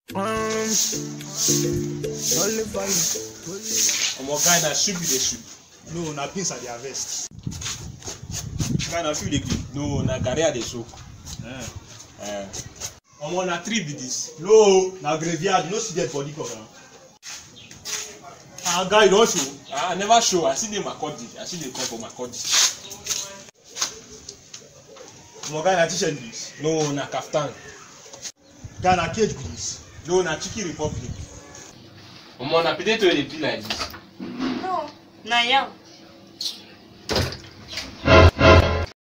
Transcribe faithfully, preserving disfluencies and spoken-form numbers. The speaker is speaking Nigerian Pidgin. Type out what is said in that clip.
Um, only five. Omo guy na soup you dey soup. No, na beans I dey harvest. Guy na soup you dey clean. No, na garri I dey soak. Eh. Eh. Omo na tree be this. No, na graveyard. You no see dead body for ground. Ah, guy, you don show? Ah, I never show. I still dey Makurdi. I still dey come for Makurdi. Omo guy, na t-shirt be this. No, na kaftan. Guy, na cage be this. No, na Chicken Republic. Omo na potato wey dey peel like this. No, na yam.